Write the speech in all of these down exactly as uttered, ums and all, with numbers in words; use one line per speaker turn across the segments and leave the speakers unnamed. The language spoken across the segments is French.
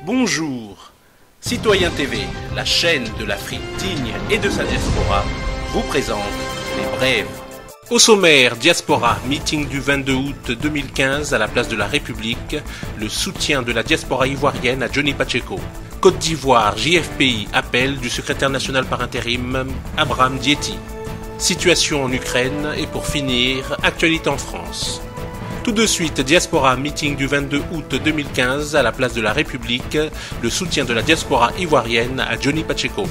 Bonjour, Citoyen T V, la chaîne de l'Afrique digne et de sa diaspora, vous présente les brèves. Au sommaire, Diaspora, meeting du vingt-deux août deux mille quinze à la place de la République, le soutien de la diaspora ivoirienne à Johnny Pacheco. Côte d'Ivoire, J F P I, appel du secrétaire national par intérim, Abraham Diéty. Situation en Ukraine et pour finir, actualité en France. Tout de suite, Diaspora, meeting du vingt-deux août deux mille quinze à la place de la République, le soutien de la diaspora ivoirienne à Johnny Pacheco.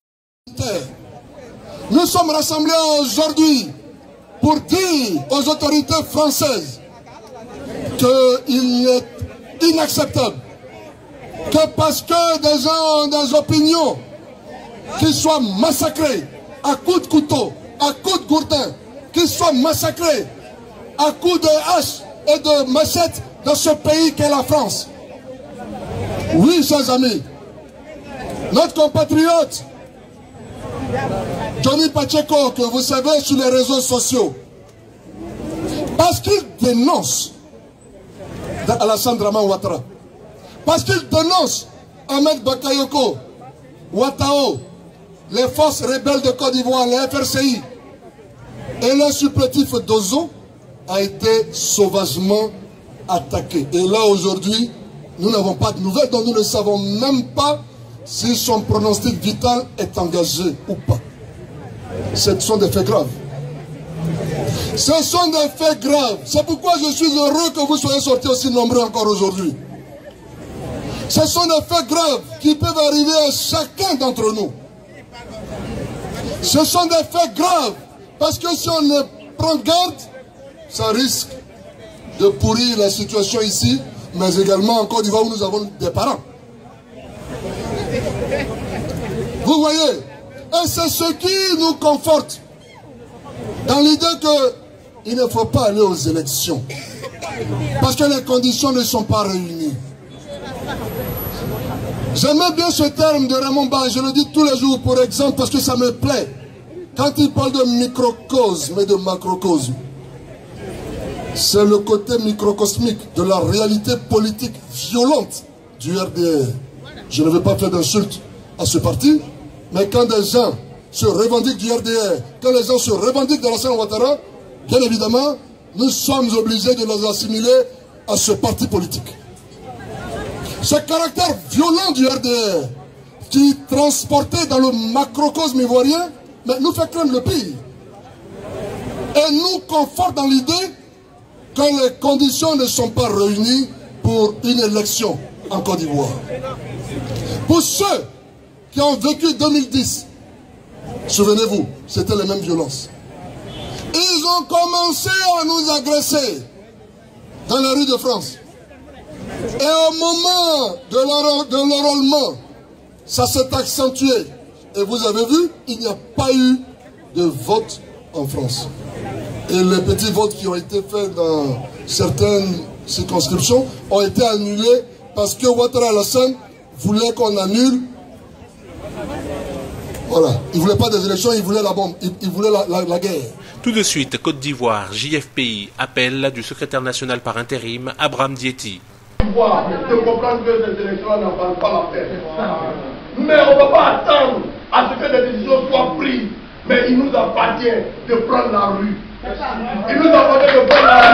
Nous sommes rassemblés aujourd'hui pour dire aux autorités françaises qu'il est inacceptable que parce que des gens ont des opinions qu'ils soient massacrés à coups de couteau, à coups de gourdin, qu'ils soient massacrés à coups de hache et de machette dans ce pays qu'est la France. Oui, chers amis, notre compatriote Johnny Pacheco, que vous savez sur les réseaux sociaux, parce qu'il dénonce Alassane Dramane Ouattara, parce qu'il dénonce Ahmed Bakayoko, Ouattao, les forces rebelles de Côte d'Ivoire, les F R C I, et le supplétif d'Ozo, a été sauvagement attaqué. Et là, aujourd'hui, nous n'avons pas de nouvelles, donc nous ne savons même pas si son pronostic vital est engagé ou pas. Ce sont des faits graves. Ce sont des faits graves. C'est pourquoi je suis heureux que vous soyez sortis aussi nombreux encore aujourd'hui. Ce sont des faits graves qui peuvent arriver à chacun d'entre nous. Ce sont des faits graves parce que si on ne prend garde, ça risque de pourrir la situation ici, mais également en Côte d'Ivoire où nous avons des parents. Vous voyez, et c'est ce qui nous conforte dans l'idée qu'il ne faut pas aller aux élections parce que les conditions ne sont pas réunies. J'aimais bien ce terme de Raymond Barre, je le dis tous les jours pour exemple parce que ça me plaît. Quand il parle de microcosme et de macrocosme, c'est le côté microcosmique de la réalité politique violente du R D R. Je ne veux pas faire d'insulte à ce parti, mais quand des gens se revendiquent du R D R, quand les gens se revendiquent d'Alassane Ouattara, bien évidemment, nous sommes obligés de les assimiler à ce parti politique. Ce caractère violent du R D R, qui transporté dans le macrocosme ivoirien, mais nous fait craindre le pire. Et nous conforte dans l'idée quand les conditions ne sont pas réunies pour une élection en Côte d'Ivoire. Pour ceux qui ont vécu deux mille dix, souvenez-vous, c'était les mêmes violences. Ils ont commencé à nous agresser dans les rues de France. Et au moment de l'enrôlement, ça s'est accentué. Et vous avez vu, il n'y a pas eu de vote en France. Et les petits votes qui ont été faits dans certaines circonscriptions ont été annulés parce que Ouattara Alassane voulait qu'on annule. Voilà. Il ne voulait pas des élections, il voulait la bombe, il, il voulait la, la, la guerre.
Tout de suite, Côte d'Ivoire, J F P I, appel du secrétaire national par intérim, Abraham Diéty.
De comprendre que ces élections n'en valent pas la peine. Mais on ne va pas attendre à ce que des décisions soient prises. Mais il nous appartient de prendre la rue. Il nous appartient de prendre la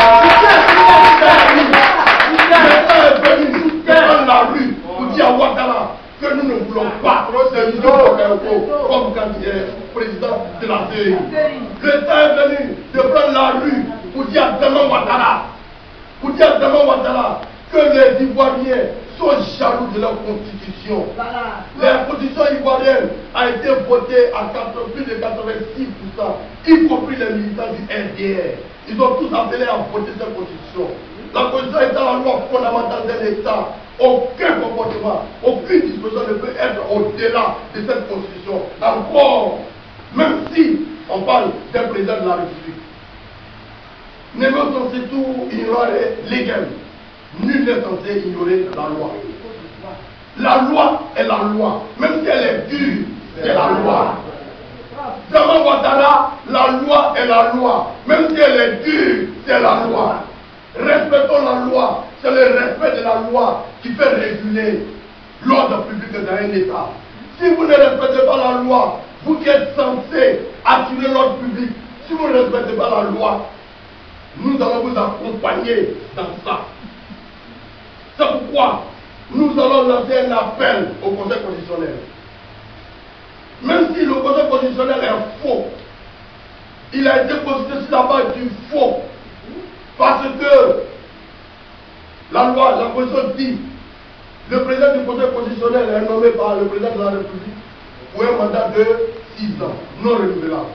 rue. Maintenant est venu de prendre la rue pour dire à Ouattara que nous ne voulons pas de Johnny Pacheco comme candidat président de la C E I. Le temps est venu de prendre la rue pour dire à Dramane Ouattara, pour dire à Dramane Ouattara que les Ivoiriens sont jaloux de leur constitution. La constitution ivoirienne a été votée à plus de quatre-vingt-six pour cent, y compris les militants du R D R. Ils ont tous appelé à voter cette constitution. La constitution étant la loi fondamentale d'un État, aucun comportement, aucune disposition ne peut être au-delà de cette constitution. Encore, même si on parle d'un président de la République, n'est pas censé tout ignorer légal. Nul n'est censé ignorer la loi. La loi est la loi. Même si elle est dure, c'est la loi. Dramane Ouattara, la loi est la loi. Même si elle est dure, c'est la loi. Respectons la loi. c'est le respect de la loi qui fait réguler l'ordre public dans un État. Si vous ne respectez pas la loi, vous qui êtes censé assurer l'ordre public, si vous ne respectez pas la loi, nous allons vous accompagner dans ça. C'est pourquoi nous allons lancer un appel au Conseil constitutionnel. Même si le Conseil constitutionnel est faux, il a été constitué sur la base du faux. Parce que la loi, la Constitution dit, le président du Conseil constitutionnel est nommé par le président de la République pour un mandat de six ans, non renouvelable.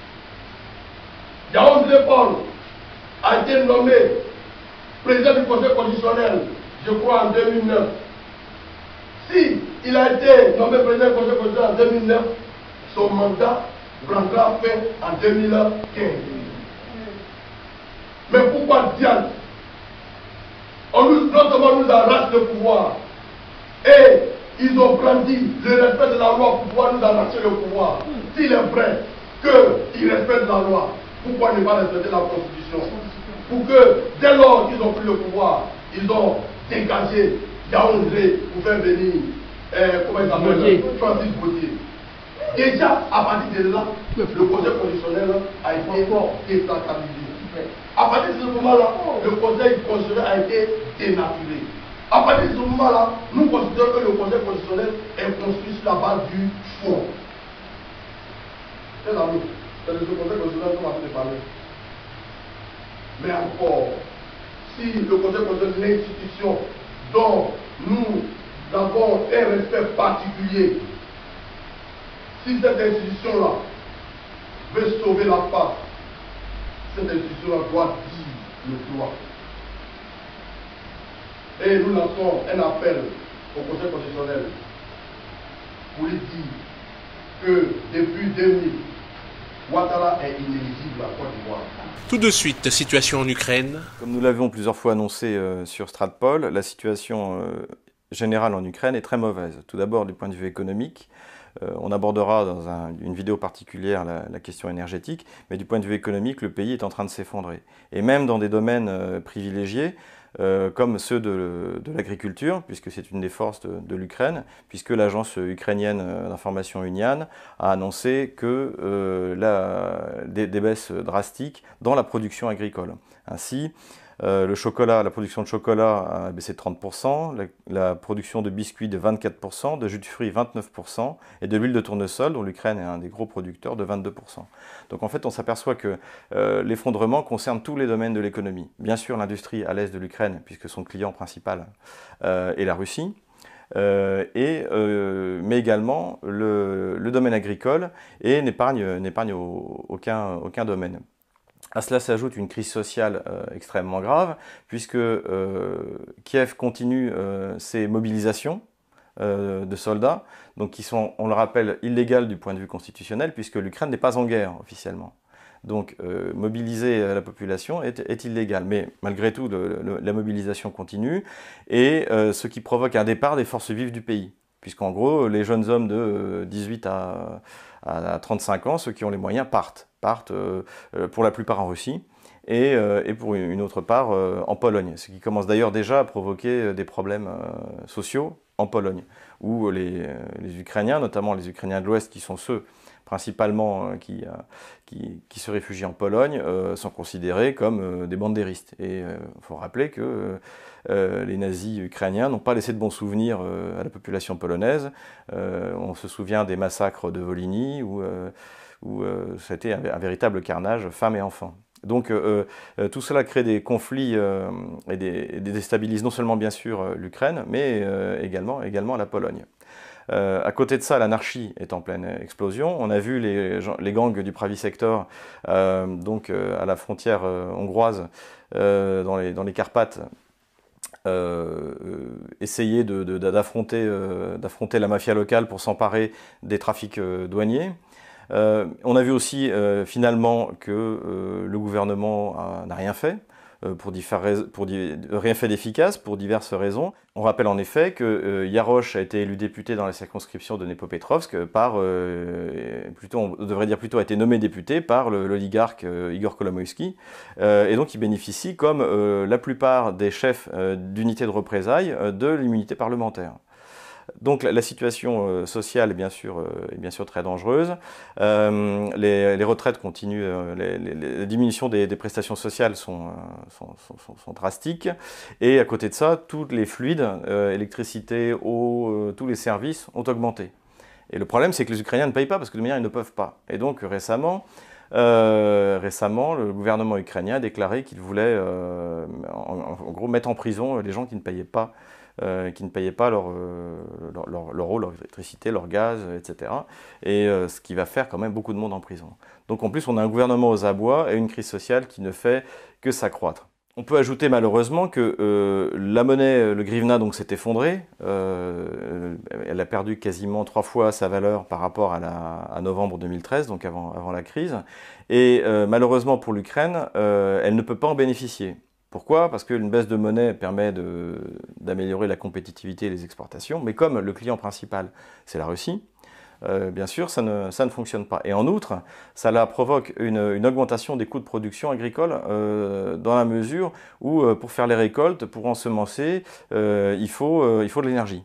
Yaoundé Paul a été nommé président du Conseil constitutionnel, je crois en deux mille neuf. Si il a été nommé président du Conseil constitutionnel en deux mille neuf, son mandat prendra fin en deux mille quinze. Mais pourquoi Diane? On nous, non seulement nous arrache le pouvoir, et ils ont brandi le respect de la loi pour pouvoir nous arracher le pouvoir. S'il est vrai qu'ils respectent la loi, pourquoi ne pas respecter la Constitution? Pour que, dès lors qu'ils ont pris le pouvoir, ils ont dégagé Yaoundé pour faire venir, euh, comment il s'appelle, Francis Gauthier. Déjà, à partir de là, le Conseil constitutionnel a été déstabilisé. À partir de ce moment-là, le Conseil constitutionnel a été dénaturé. À partir de ce moment-là, nous considérons que le Conseil constitutionnel est construit sur la base du fond. C'est la lutte. C'est le Conseil constitutionnel qu'on va parler. Mais encore, si le Conseil constitutionnel est une institution dont nous avons un respect particulier, si cette institution-là veut sauver la face, cette institution-là doit dire le droit. Et nous lançons un appel au Conseil constitutionnel pour lui dire que depuis deux mille, Ouattara est inéligible à Côte d'Ivoire.
Tout de suite, situation en Ukraine.
Comme nous l'avions plusieurs fois annoncé euh, sur Stratpol, la situation euh, générale en Ukraine est très mauvaise. Tout d'abord du point de vue économique. Euh, on abordera dans un, une vidéo particulière la, la question énergétique, mais du point de vue économique, le pays est en train de s'effondrer. Et même dans des domaines euh, privilégiés, euh, comme ceux de, de l'agriculture, puisque c'est une des forces de, de l'Ukraine, puisque l'agence ukrainienne d'information Unian a annoncé que euh, la, des, des baisses drastiques dans la production agricole. Ainsi, Euh, le chocolat, la production de chocolat a baissé de trente pour cent, la, la production de biscuits de vingt-quatre pour cent, de jus de fruits vingt-neuf pour cent et de l'huile de tournesol, dont l'Ukraine est un des gros producteurs, de vingt-deux pour cent. Donc en fait, on s'aperçoit que euh, l'effondrement concerne tous les domaines de l'économie. Bien sûr, l'industrie à l'est de l'Ukraine, puisque son client principal euh, est la Russie. Euh, et, euh, mais également le, le domaine agricole et n'épargne n'épargne aucun, aucun domaine. À cela s'ajoute une crise sociale euh, extrêmement grave, puisque euh, Kiev continue euh, ses mobilisations euh, de soldats, donc qui sont, on le rappelle, illégales du point de vue constitutionnel, puisque l'Ukraine n'est pas en guerre officiellement. Donc euh, mobiliser la population est, est illégal, mais malgré tout, le, le, la mobilisation continue, et euh, ce qui provoque un départ des forces vives du pays. Puisqu'en gros, les jeunes hommes de dix-huit à trente-cinq ans, ceux qui ont les moyens, partent. Partent euh, pour la plupart en Russie et, euh, et pour une autre part euh, en Pologne. Ce qui commence d'ailleurs déjà à provoquer des problèmes euh, sociaux en Pologne, où les, les Ukrainiens, notamment les Ukrainiens de l'Ouest, qui sont ceux principalement euh, qui, euh, qui, qui se réfugient en Pologne, euh, sont considérés comme euh, des bandéristes. Et il euh, faut rappeler que euh, les nazis ukrainiens n'ont pas laissé de bons souvenirs euh, à la population polonaise. Euh, on se souvient des massacres de Volhynie, où, euh, où euh, c'était un, un véritable carnage, femmes et enfants. Donc euh, euh, tout cela crée des conflits euh, et, des, et déstabilise non seulement bien sûr euh, l'Ukraine, mais euh, également, également la Pologne. Euh, à côté de ça, l'anarchie est en pleine explosion. On a vu les, les gangs du Pravi Sector, euh, donc euh, à la frontière euh, hongroise, euh, dans, les, dans les Carpates, euh, euh, essayer de, de, d'affronter, euh, d'affronter la mafia locale pour s'emparer des trafics euh, douaniers. Euh, on a vu aussi euh, finalement que euh, le gouvernement n'a rien fait. pour, pour rien fait d'efficace pour diverses raisons. On rappelle en effet que euh, Yarosh a été élu député dans la circonscription de Dnepropetrovsk par, euh, plutôt, on devrait dire plutôt, a été nommé député par l'oligarque euh, Igor Kolomoïski, euh, et donc il bénéficie, comme euh, la plupart des chefs euh, d'unités de représailles, euh, de l'immunité parlementaire. Donc la, la situation euh, sociale est bien sûr, euh, est bien sûr très dangereuse. Euh, les, les retraites continuent, euh, les, les, les diminutions des, des prestations sociales sont, euh, sont, sont, sont drastiques. Et à côté de ça, tous les fluides, euh, électricité, eau, euh, tous les services ont augmenté. Et le problème, c'est que les Ukrainiens ne payent pas parce que de manière, ils ne peuvent pas. Et donc récemment, euh, récemment le gouvernement ukrainien a déclaré qu'il voulait euh, en, en gros mettre en prison les gens qui ne payaient pas Euh, qui ne payaient pas leur, euh, leur, leur, leur eau, leur électricité, leur gaz, et cetera. Et euh, ce qui va faire quand même beaucoup de monde en prison. Donc en plus, on a un gouvernement aux abois et une crise sociale qui ne fait que s'accroître. On peut ajouter malheureusement que euh, la monnaie, le grivna, donc s'est effondrée. Euh, elle a perdu quasiment trois fois sa valeur par rapport à, la, à novembre deux mille treize, donc avant, avant la crise. Et euh, malheureusement pour l'Ukraine, euh, elle ne peut pas en bénéficier. Pourquoi? Parce qu'une baisse de monnaie permet d'améliorer la compétitivité et les exportations, mais comme le client principal, c'est la Russie, euh, bien sûr, ça ne, ça ne fonctionne pas. Et en outre, ça là, provoque une, une augmentation des coûts de production agricole euh, dans la mesure où, euh, pour faire les récoltes, pour ensemencer, euh, il faut, euh, il faut de l'énergie.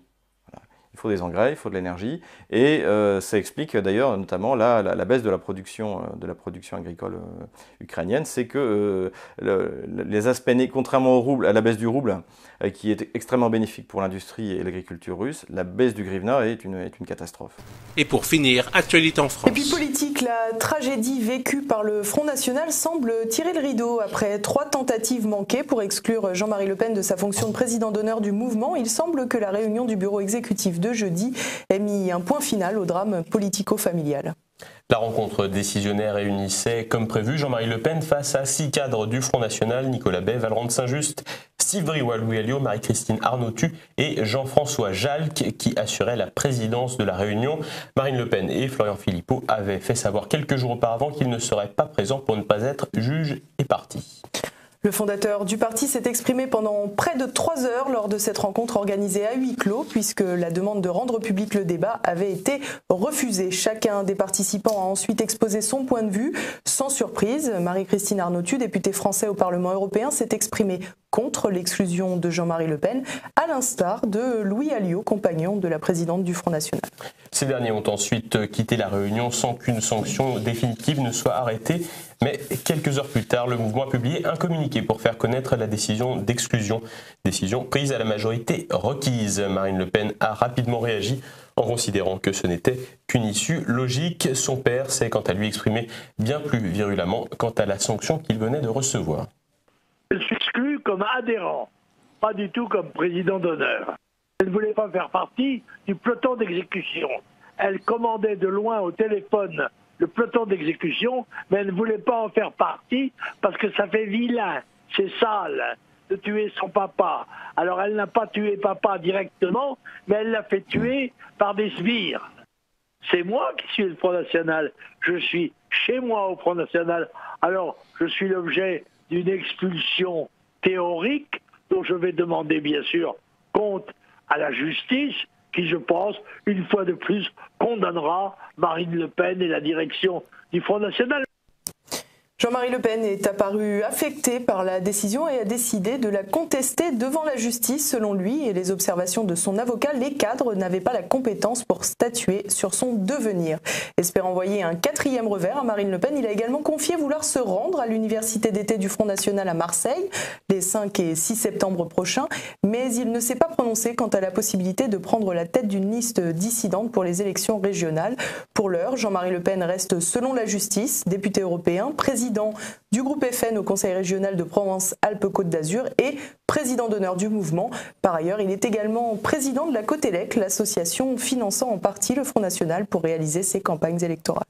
Il faut des engrais, il faut de l'énergie, et euh, ça explique d'ailleurs notamment la, la, la baisse de la production, de la production agricole euh, ukrainienne. C'est que euh, le, les aspects, contrairement au rouble, à la baisse du rouble, euh, qui est extrêmement bénéfique pour l'industrie et l'agriculture russe, la baisse du grivna est une, est une catastrophe.
Et pour finir, actualité en France.
Et puis politique, la tragédie vécue par le Front National semble tirer le rideau. Après trois tentatives manquées pour exclure Jean-Marie Le Pen de sa fonction de président d'honneur du mouvement, il semble que la réunion du bureau exécutif de jeudi ait mis un point final au drame politico-familial.
La rencontre décisionnaire réunissait, comme prévu, Jean-Marie Le Pen face à six cadres du Front National, Nicolas Bay, Valrand de Saint-Just, Steve Briouat, Louis Alliot, Marie-Christine Arnautu et Jean-François Jalc, qui assurait la présidence de la réunion. Marine Le Pen et Florian Philippot avaient fait savoir quelques jours auparavant qu'ils ne seraient pas présents pour ne pas être juges et partis.
Le fondateur du parti s'est exprimé pendant près de trois heures lors de cette rencontre organisée à huis clos, puisque la demande de rendre public le débat avait été refusée. Chacun des participants a ensuite exposé son point de vue. Sans surprise, Marie-Christine Arnautu, députée française au Parlement européen, s'est exprimée contre l'exclusion de Jean-Marie Le Pen, à l'instar de Louis Alliot, compagnon de la présidente du Front National.
Ces derniers ont ensuite quitté la réunion sans qu'une sanction définitive ne soit arrêtée. Mais quelques heures plus tard, le mouvement a publié un communiqué pour faire connaître la décision d'exclusion. Décision prise à la majorité requise. Marine Le Pen a rapidement réagi en considérant que ce n'était qu'une issue logique. Son père s'est quant à lui exprimé bien plus virulemment quant à la sanction qu'il venait de recevoir.
Je suis exclu comme adhérent, pas du tout comme président d'honneur. Elle ne voulait pas faire partie du peloton d'exécution. Elle commandait de loin au téléphone le peloton d'exécution, mais elle ne voulait pas en faire partie parce que ça fait vilain, c'est sale de tuer son papa. Alors elle n'a pas tué papa directement, mais elle l'a fait tuer par des sbires. C'est moi qui suis le Front National. Je suis chez moi au Front National. Alors je suis l'objet d'une expulsion théorique dont je vais demander bien sûr compte à la justice qui, je pense, une fois de plus, condamnera Marine Le Pen et la direction du Front National.
Jean-Marie Le Pen est apparu affecté par la décision et a décidé de la contester devant la justice. Selon lui et les observations de son avocat, les cadres n'avaient pas la compétence pour statuer sur son devenir. Espérant envoyer un quatrième revers à Marine Le Pen, il a également confié vouloir se rendre à l'université d'été du Front National à Marseille les cinq et six septembre prochains, mais il ne s'est pas prononcé quant à la possibilité de prendre la tête d'une liste dissidente pour les élections régionales. Pour l'heure, Jean-Marie Le Pen reste, selon la justice, député européen, président du groupe F N au Conseil régional de Provence-Alpes-Côte d'Azur et président d'honneur du mouvement. Par ailleurs, il est également président de la Cotelec, l'association finançant en partie le Front National pour réaliser ses campagnes électorales.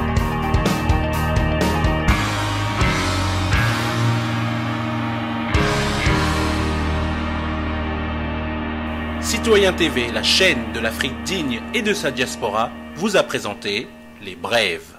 Citoyen T V, la chaîne de l'Afrique digne et de sa diaspora, vous a présenté Les Brèves.